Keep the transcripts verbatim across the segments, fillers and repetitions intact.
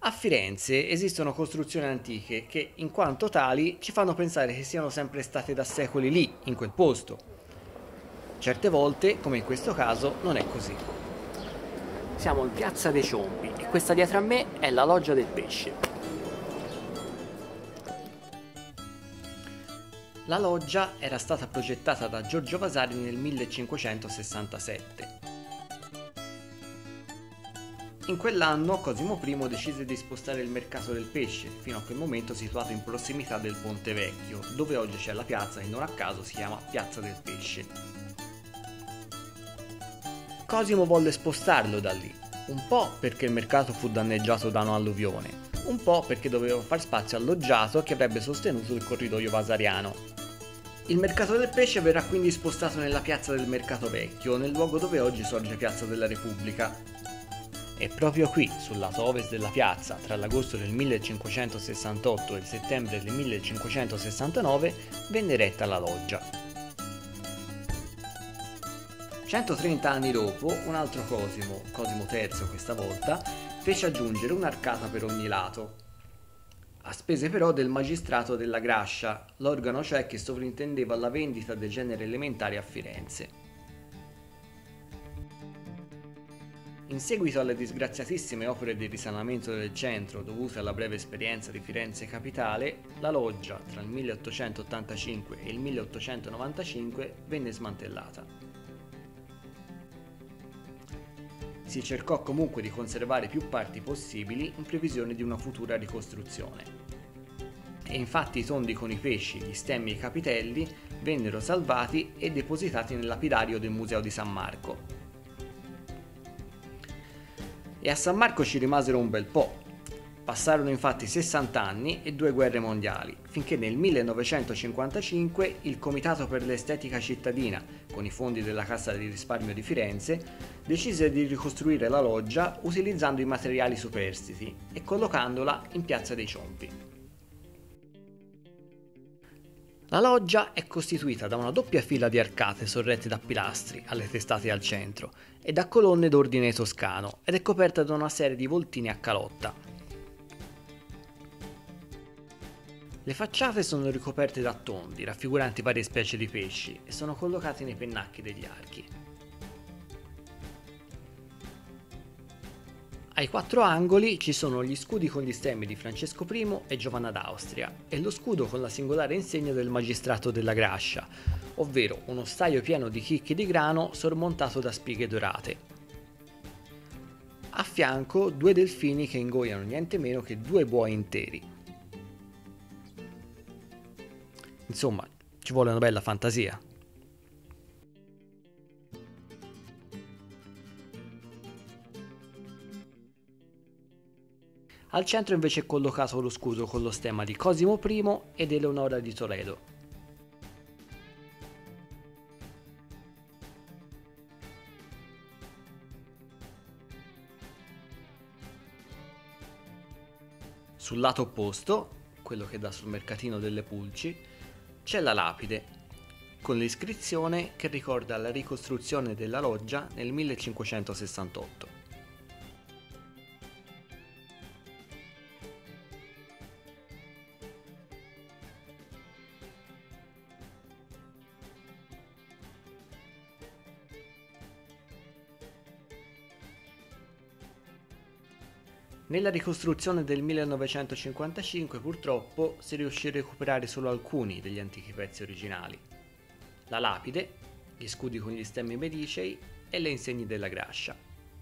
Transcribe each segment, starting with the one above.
A Firenze esistono costruzioni antiche che, in quanto tali, ci fanno pensare che siano sempre state da secoli lì, in quel posto. Certe volte, come in questo caso, non è così. Siamo in Piazza dei Ciompi e questa dietro a me è la Loggia del Pesce. La loggia era stata progettata da Giorgio Vasari nel millecinquecentosessantasette. In quell'anno Cosimo I decise di spostare il mercato del pesce, fino a quel momento situato in prossimità del Ponte Vecchio, dove oggi c'è la piazza che non a caso si chiama Piazza del Pesce. Cosimo volle spostarlo da lì, un po' perché il mercato fu danneggiato da un'alluvione, un po' perché doveva far spazio al loggiato che avrebbe sostenuto il corridoio vasariano. Il mercato del pesce verrà quindi spostato nella piazza del Mercato Vecchio, nel luogo dove oggi sorge Piazza della Repubblica. E proprio qui, sul lato ovest della piazza, tra l'agosto del millecinquecentosessantotto e il settembre del millecinquecentosessantanove, venne eretta la loggia. centotrenta anni dopo, un altro Cosimo, Cosimo terzo questa volta, fece aggiungere un'arcata per ogni lato, a spese però del magistrato della Grascia, l'organo cioè che sovrintendeva la vendita dei generi elementari a Firenze. In seguito alle disgraziatissime opere di risanamento del centro dovute alla breve esperienza di Firenze capitale, la loggia tra il milleottocentottantacinque e il milleottocentonovantacinque venne smantellata. Si cercò comunque di conservare più parti possibili in previsione di una futura ricostruzione. E infatti i tondi con i pesci, gli stemmi e i capitelli vennero salvati e depositati nel lapidario del Museo di San Marco. E a San Marco ci rimasero un bel po'. Passarono infatti sessanta anni e due guerre mondiali, finché nel millenovecentocinquantacinque il Comitato per l'Estetica Cittadina, con i fondi della Cassa di Risparmio di Firenze, decise di ricostruire la loggia utilizzando i materiali superstiti e collocandola in Piazza dei Ciompi. La loggia è costituita da una doppia fila di arcate sorrette da pilastri alle testate al centro e da colonne d'ordine toscano ed è coperta da una serie di voltini a calotta. Le facciate sono ricoperte da tondi raffiguranti varie specie di pesci e sono collocati nei pennacchi degli archi. Ai quattro angoli ci sono gli scudi con gli stemmi di Francesco I e Giovanna d'Austria e lo scudo con la singolare insegna del magistrato della Grascia, ovvero uno staio pieno di chicchi di grano sormontato da spighe dorate. A fianco due delfini che ingoiano niente meno che due buoi interi. Insomma, ci vuole una bella fantasia. Al centro invece è collocato lo scudo con lo stemma di Cosimo I ed Eleonora di Toledo. Sul lato opposto, quello che dà sul mercatino delle Pulci, c'è la lapide, con l'iscrizione che ricorda la ricostruzione della loggia nel millecinquecentosessantotto. Nella ricostruzione del millenovecentocinquantacinque purtroppo si riuscì a recuperare solo alcuni degli antichi pezzi originali: la lapide, gli scudi con gli stemmi medicei e le insegne della Grascia.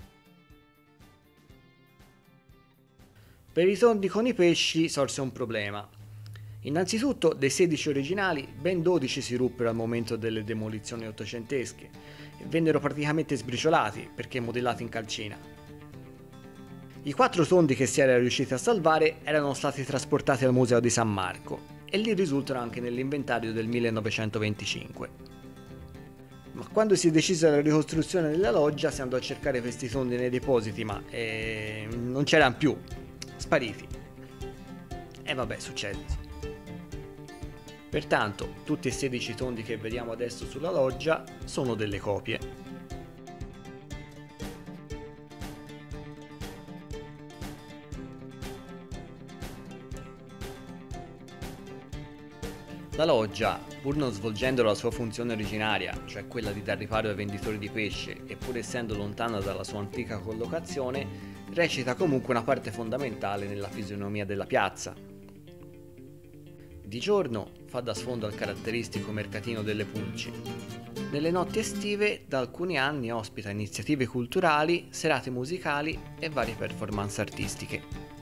Per i tondi con i pesci sorse un problema. Innanzitutto, dei sedici originali, ben dodici si ruppero al momento delle demolizioni ottocentesche e vennero praticamente sbriciolati perché modellati in calcina. I quattro tondi che si era riusciti a salvare erano stati trasportati al Museo di San Marco e lì risultano anche nell'inventario del millenovecentoventicinque. Ma quando si decise la ricostruzione della loggia si andò a cercare questi tondi nei depositi, ma eh, non c'erano più, spariti. E vabbè, succede. Pertanto, tutti e sedici tondi che vediamo adesso sulla loggia sono delle copie. La loggia, pur non svolgendo la sua funzione originaria, cioè quella di dar riparo ai venditori di pesce, e pur essendo lontana dalla sua antica collocazione, recita comunque una parte fondamentale nella fisionomia della piazza. Di giorno fa da sfondo al caratteristico mercatino delle pulci. Nelle notti estive da alcuni anni ospita iniziative culturali, serate musicali e varie performance artistiche.